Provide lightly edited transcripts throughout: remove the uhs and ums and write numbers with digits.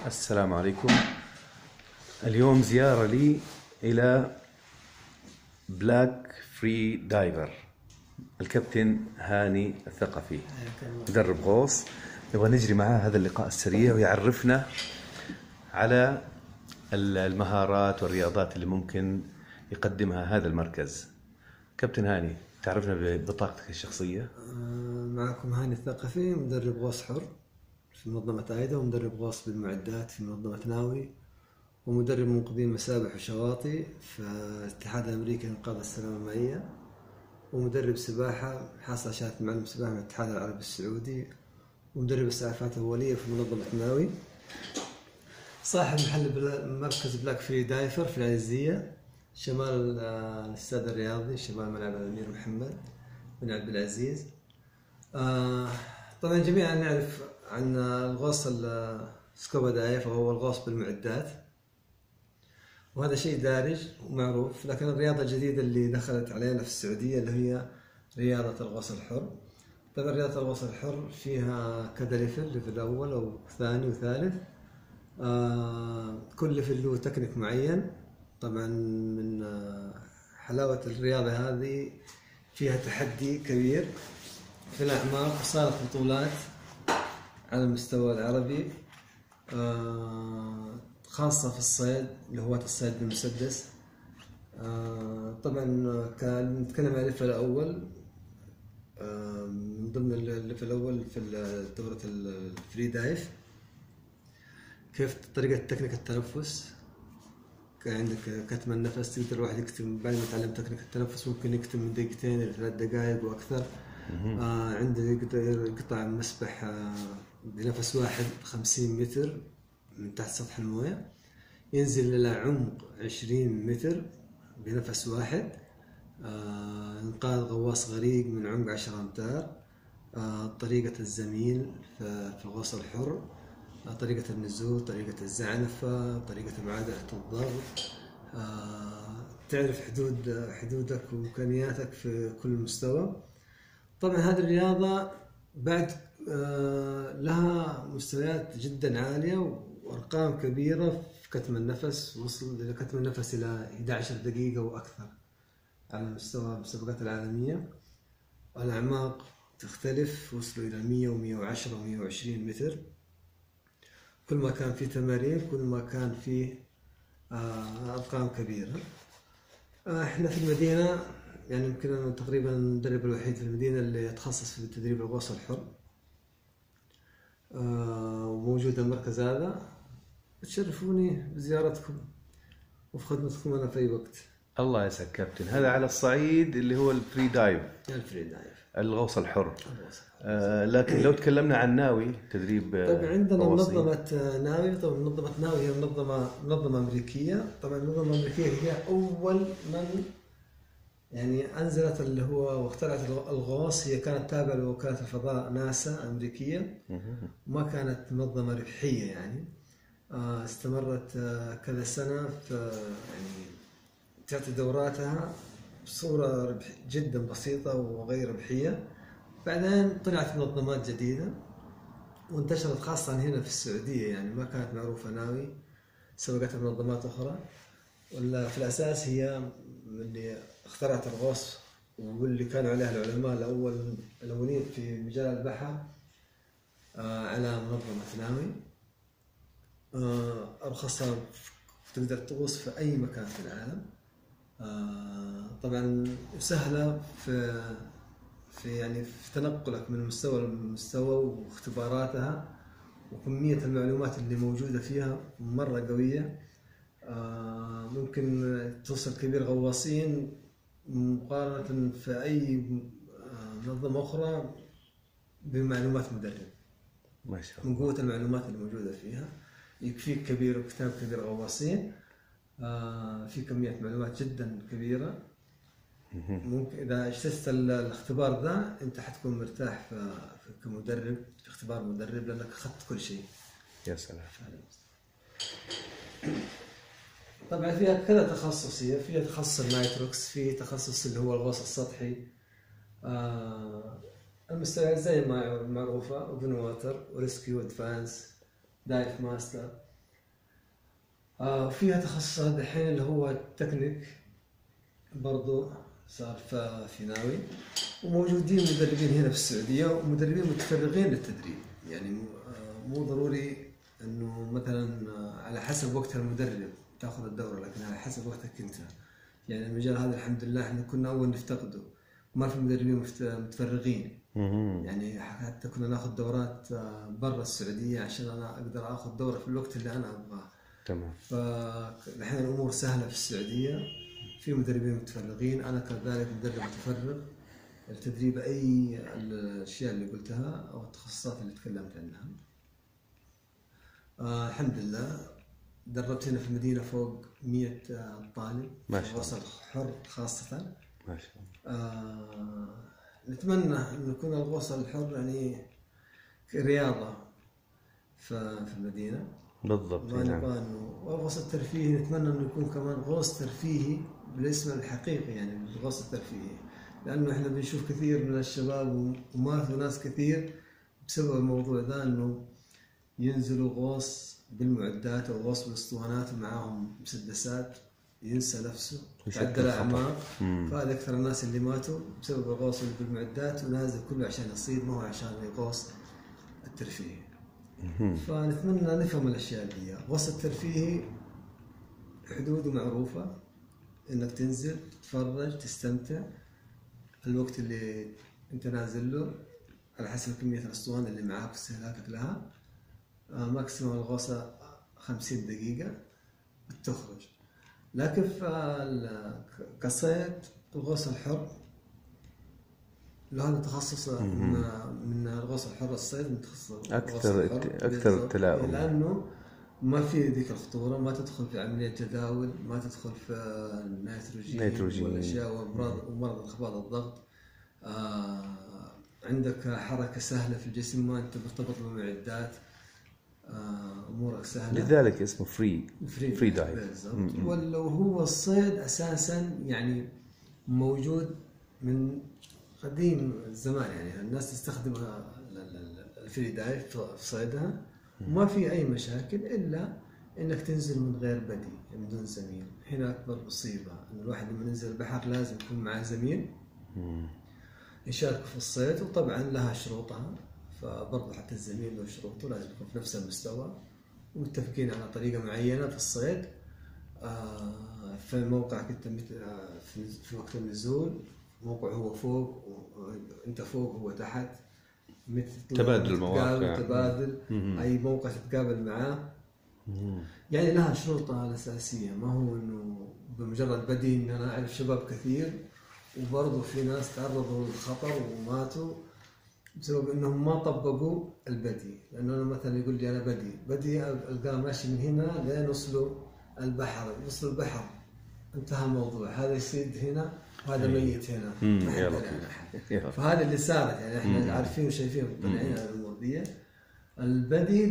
السلام عليكم. اليوم زيارة لي إلى بلاك فري دايفر، الكابتن هاني الثقفي مدرب غوص. نبغى نجري معاه هذا اللقاء السريع ويعرفنا على المهارات والرياضات اللي ممكن يقدمها هذا المركز. كابتن هاني، تعرفنا ببطاقتك الشخصية. معكم هاني الثقفي، مدرب غوص حر في منظمة عايدة، ومدرب غوص بالمعدات في منظمة ناوي، ومدرب منقذين مسابح وشواطئ في الاتحاد الأمريكي لإنقاذ السلامة المائية، ومدرب سباحة حاصل على شهادة معلم سباحة من الاتحاد العربي السعودي، ومدرب إسعافات أولية في منظمة ناوي. صاحب محل مركز بلاك فري دايفر في العزية شمال الاستاد الرياضي، شمال ملعب الأمير محمد بن عبد العزيز. طبعا جميعا نعرف عن الغوص السكوبا دايف، وهو الغوص بالمعدات، وهذا شيء دارج ومعروف. لكن الرياضة الجديدة اللي دخلت علينا في السعودية اللي هي رياضة الغوص الحر. طبعا رياضة الغوص الحر فيها كذا ليفل أول أو ثاني وثالث. كل ليفل له تكنيك معين. طبعا من حلاوة الرياضة هذه فيها تحدي كبير في الأعماق، وصارت بطولات على المستوى العربي، خاصة في الصيد اللي هو الصيد بالمسدس. طبعا كان نتكلم عن الليفل الأول. من ضمن الليفل الأول في دورة الفري دايف، كيف طريقة تكنيك التنفس. كان عندك كتم النفس، تقدر الواحد يكتم بعد ما يتعلم تكنيك التنفس ممكن يكتم من دقيقتين إلى 3 دقائق وأكثر. عنده يقدر يقطع مسبح بنفس واحد 50 متر من تحت سطح الموية، ينزل إلى عمق 20 متر بنفس واحد. إنقاذ غواص غريق من عمق 10 أمتار. طريقة الزميل في الغوص الحر، طريقة النزول، طريقة الزعنفة، طريقة معادلة الضغط. تعرف حدودك وإمكانياتك في كل مستوى. طبعا هذه الرياضة بعد لها مستويات جدا عالية وأرقام كبيرة في كتم النفس. وصل إلى كتم النفس إلى 11 دقيقة وأكثر على مستوى المسابقات العالمية. الأعماق تختلف، وصلوا إلى 100 و110 و120 متر. كل ما كان في تمارين كل ما كان في أرقام كبيرة. احنا في المدينة يعني يمكن أنا تقريبا المدرب الوحيد في المدينة اللي يتخصص في تدريب الغوص الحر، وموجود المركز هذا. تشرفوني بزيارتكم وفي خدمتكم أنا في أي وقت. الله يسعدك كابتن. هذا على الصعيد اللي هو الفري دايف، الغوص الحر. لكن لو تكلمنا عن ناوي تدريب، طبعا عندنا منظمة ناوي. طبعا منظمة ناوي هي منظمة أمريكية. طبعا المنظمة الأمريكية هي أول من يعني أنزلت اللي هو واخترعت الغوص. هي كانت تابعة لوكالة الفضاء ناسا أمريكية، وما كانت منظمة ربحية يعني. استمرت كذا سنة في يعني تعطي دوراتها بصورة جدا بسيطة وغير ربحية. بعدين طلعت منظمات جديدة وانتشرت خاصة هنا في السعودية، يعني ما كانت معروفة ناوي، سبقتها منظمات أخرى. ولا في الأساس هي اللي اخترعت الغوص، واللي كانوا عليها العلماء الأولين في مجال البحر على منظمة ناوي. أرخصها تقدر تغوص في أي مكان في العالم. طبعا سهلة في يعني في تنقلك من مستوى لمستوى، واختباراتها وكمية المعلومات اللي موجودة فيها مرة قوية. ممكن توصل كبير غواصين مقارنة في أي منظمة أخرى بمعلومات مدرب. ما شاء الله. من قوة المعلومات اللي موجودة فيها يكفيك كبير وكتاب كبير غواصين. في كمية معلومات جدا كبيرة. ممكن إذا اجتزت الاختبار ذا أنت حتكون مرتاح كمدرب في اختبار مدرب، لأنك أخذت كل شيء. يا سلام. طبعا فيها كذا تخصصية. فيها تخصص النايتروكس، في تخصص اللي هو الغوص السطحي. المستويات زي ما معروفة: اوبن واتر، وريسكيو، ادفانس، دايف ماستر. فيها تخصصات الحين اللي هو التكنيك برضو صار في ناوي، وموجودين مدربين هنا في السعودية ومدربين متفرغين للتدريب. يعني مو ضروري انه مثلا على حسب وقت المدرب تاخذ الدورة، لكن على حسب وقتك انت. يعني المجال هذا الحمد لله احنا كنا اول نفتقده، ما في مدربين متفرغين. يعني حتى كنا ناخذ دورات برا السعودية عشان انا اقدر اخذ دورة في الوقت اللي انا ابغاه. تمام. فالحين الامور سهلة في السعودية، في مدربين متفرغين، انا كذلك مدرب متفرغ التدريب اي الاشياء اللي قلتها او التخصصات اللي تكلمت عنها. الحمد لله دربت هنا في المدينة فوق 100 طالب ما شاء الله، وصل حر خاصة. ما شاء الله. نتمنى أن يكون الغوص الحر يعني رياضة في المدينة. بالضبط. ما نعم. نبغى إنه والغوص الترفيهي نتمنى إنه يكون كمان غوص ترفيهي بالاسم الحقيقي، يعني الغوص الترفيهي، لأنه إحنا بنشوف كثير من الشباب وما في ناس كثير بسبب الموضوع ذا إنه ينزلوا غوص بالمعدات أو غوص بالاسطوانات ومعاهم مسدسات، ينسى نفسه، تعدى الأعمار. فهذا أكثر الناس اللي ماتوا بسبب الغوص بالمعدات، ونازل كله عشان يصيد، ما هو عشان يغوص الترفيهي. فنتمنى نفهم الأشياء دي. الغوص الترفيهي حدوده معروفة، إنك تنزل تتفرج تستمتع الوقت اللي أنت نازل له على حسب كمية الأسطوانة اللي معاك واستهلاكك لها. ماكسيموم الغوصة 50 دقيقة بتخرج. لكن كصيد الغوص الحر له هذا تخصص من الغوص الحر، الصيد من تخصص أكثر التلاؤم، لأنه ما في ذيك الخطورة، ما تدخل في عملية جداول، ما تدخل في نيتروجين والأشياء ومرض انخفاض الضغط. عندك حركة سهلة في الجسم، ما أنت مرتبط بمعدات، امورك سهله، لذلك اسمه فري دايف. بالضبط. ولو هو الصيد اساسا يعني موجود من قديم الزمان، يعني الناس تستخدم الفري دايف في صيدها، وما في اي مشاكل الا انك تنزل من غير بدي من دون زميل. هنا اكبر مصيبه ان الواحد لما ينزل البحر لازم يكون معاه زميل يشارك في الصيد، وطبعا لها شروطها. فبرضه حتى الزميل له شروطه، لازم يكون في نفس المستوى ومتفقين على طريقة معينة في الصيد. في موقعك انت في وقت النزول، موقع هو فوق وانت فوق هو تحت، تبادل المواقع، تبادل اي موقع تتقابل معاه. يعني لها شروطها الأساسية، ما هو انه بمجرد بدي. ان انا اعرف شباب كثير وبرضه في ناس تعرضوا للخطر وماتوا بسبب انهم ما طبقوا البدي. لانه انا مثلا يقول لي انا بدي القاه ماشي من هنا لين وصلوا البحر، وصلوا البحر انتهى الموضوع، هذا يصيد هنا وهذا ميت هنا. فهذا اللي صارت، يعني احنا عارفين وشايفين مطلعين على الامور دي. البدي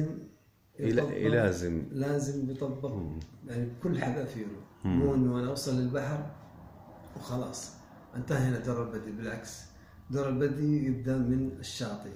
لازم يطبق يعني بكل حذافيره، مو انه انا اوصل للبحر وخلاص انتهى هنا دور البدي. بالعكس، دور البدي يبدأ من الشاطئ.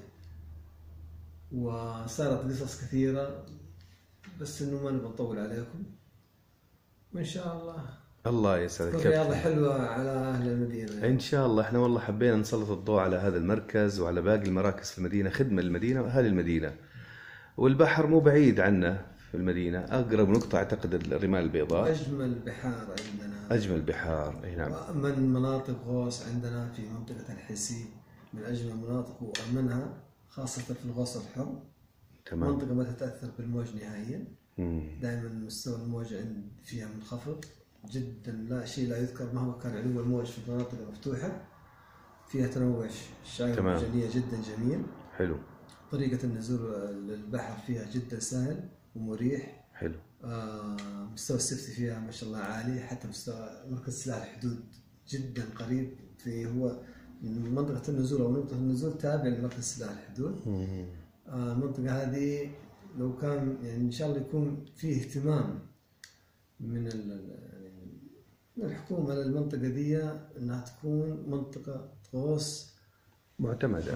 وصارت قصص كثيرة، بس إنه ما نبغى نطول عليكم، وإن شاء الله يسعدك. رياضة حلوة على أهل المدينة يعني. إن شاء الله. إحنا والله حبينا نسلط الضوء على هذا المركز وعلى باقي المراكز في المدينة، خدمة للمدينة وأهل المدينة. والبحر مو بعيد عنا في المدينة، أقرب نقطة أعتقد الرمال البيضاء. أجمل بحار عندنا، أجمل بحار. نعم. وأمن مناطق غوص عندنا في منطقة الحسي، من أجمل المناطق وأمنها، خاصة في الغوص الحر. تمام. منطقة ما تتأثر بالموج نهائيا. دائما مستوى الموج فيها منخفض جدا، لا شيء لا يذكر مهما كان علو الموج. في المناطق المفتوحة فيها تنوع الشعاب المرجانية جدا جميل. حلو. طريقة النزول للبحر فيها جدا سهل ومريح. حلو. مستوى السيفتي فيها ما شاء الله عالي، حتى مستوى مركز سلاح الحدود جدا قريب. هو منطقة النزول أو نقطة النزول تابع لمركز سلاح الحدود. المنطقة هذه لو كان يعني إن شاء الله يكون فيه اهتمام من الحكومة للمنطقة دي، إنها تكون منطقة غوص معتمدة.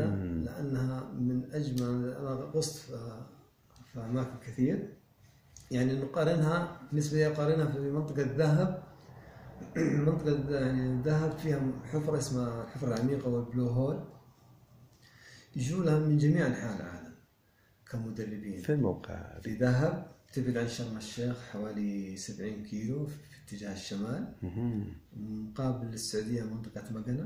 لأنها من أجمل. أنا غصت في أماكن كثير يعني نقارنها بالنسبة لي أقارنها في منطقة الذهب. منطقة يعني الذهب فيها حفرة اسمها الحفرة العميقة والبلو هول، يجوا لها من جميع أنحاء العالم كمدربين. في الموقع في ذهب تبعد عن شرم الشيخ حوالي 70 كيلو في اتجاه الشمال، مقابل السعودية منطقة مقنة.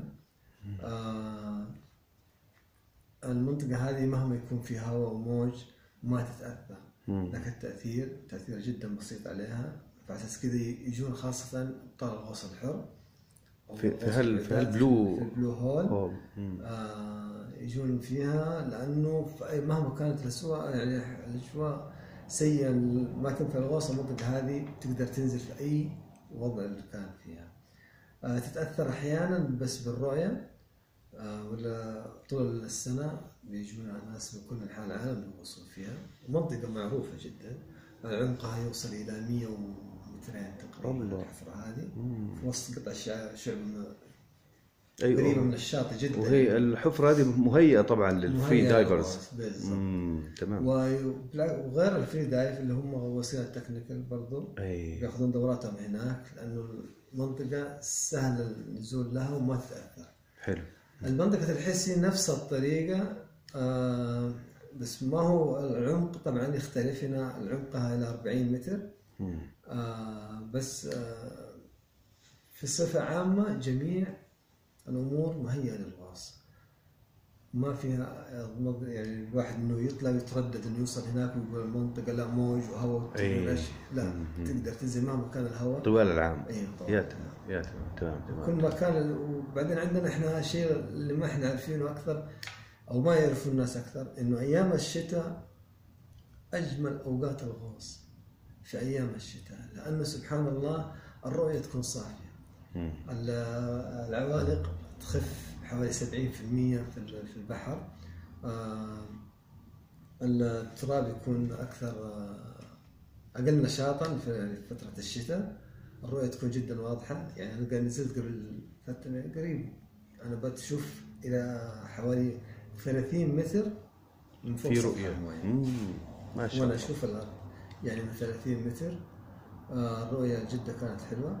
المنطقة هذه مهما يكون فيها هواء وموج ما تتأثر، لكن تأثير جدا بسيط عليها. فعشان كذا يجون خاصة أبطال الغوص الحر في هالبلو هول. يجون فيها لأنه مهما كانت الأسواق يعني الأجواء سيئة ما تنفع الغوص، المنطقة هذه تقدر تنزل في أي وضع اللي كان فيها. تتأثر أحيانا بس بالرؤية، ولا طول السنة بيجون ناس من كل أنحاء العالم يغوصون فيها. منطقة معروفة جدا، عمقها يوصل إلى 100 ومترين تقريبا الحفرة هذه، في وسط قطع شعب قريبة من الشاطئ جدا. وهي الحفرة هذه مهيئة طبعا للفري دايفرز. تمام. وغير الفري دايف اللي هم غواصين التكنيكال برضو بياخذون دوراتهم هناك، لأنه المنطقة سهل النزول لها وما تتأثر. حلو. المنطقة الحسي نفس الطريقة، بس ما هو العمق طبعا يختلف. هنا عمقها إلى 40 متر. بس في صفة عامة جميع الأمور مهيئة للغوص، ما فيها يعني الواحد إنه يطلع يتردد إنه يوصل هناك ويقول المنطقة لا موج وهواء لا تقدر تنزل مهما كان الهواء طوال العام. يا تمام. كل مكان. وبعدين عندنا إحنا شيء اللي ما إحنا عارفينه أكثر أو ما يعرفون الناس أكثر، إنه أيام الشتاء أجمل أوقات الغوص في أيام الشتاء، لأنه سبحان الله الرؤية تكون صافية، العوالق تخف حوالي 70% في البحر، التراب يكون أقل نشاطا في فترة الشتاء، الرؤية تكون جدا واضحة. يعني أنا نزلت قبل فترة قريب، أنا بتشوف إلى حوالي 30 متر من فوق في رؤية ما شاء الله. وأنا أشوف الأرض يعني من 30 متر. الرؤية جدا كانت حلوة.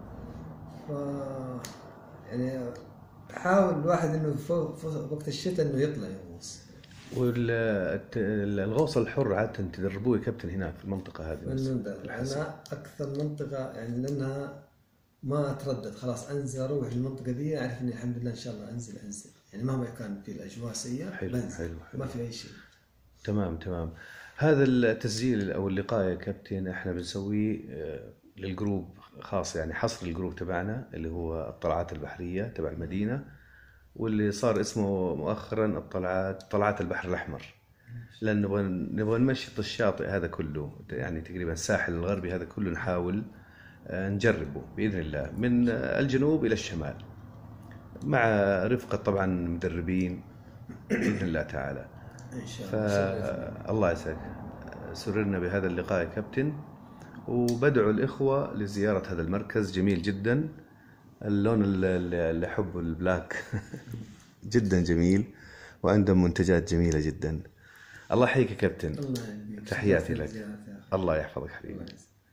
يعني حاول الواحد إنه في وقت الشتاء إنه يطلع يغوص. والغوص الحر عادة تدربوه يا كابتن هناك في المنطقة هذه؟ أنا أكثر منطقة يعني لأنها ما أتردد، خلاص أنزل أروح المنطقة دي أعرف إني الحمد لله إن شاء الله أنزل يعني مهما كان في الأجواء سيئة حلو. ما في أي شيء. تمام. هذا التسجيل أو اللقاء يا كابتن إحنا بنسويه للجروب خاص، يعني حصر الجروب تبعنا اللي هو الطلعات البحرية تبع المدينة، واللي صار اسمه مؤخرا طلعات البحر الأحمر، لأن نبغى نمشط الشاطئ هذا كله، يعني تقريبا الساحل الغربي هذا كله نحاول نجربه بإذن الله من الجنوب إلى الشمال، مع رفقة طبعا مدربين بإذن الله تعالى إن شاء الله. فالله يسعدك. سررنا بهذا اللقاء يا كابتن، وبدعو الإخوة لزيارة هذا المركز جميل جدا. اللون اللي حبه البلاك جدا جميل، وعندهم منتجات جميلة جدا. الله يحييك يا كابتن. الله يحييك. تحياتي لك. الله يحفظك حبيبي.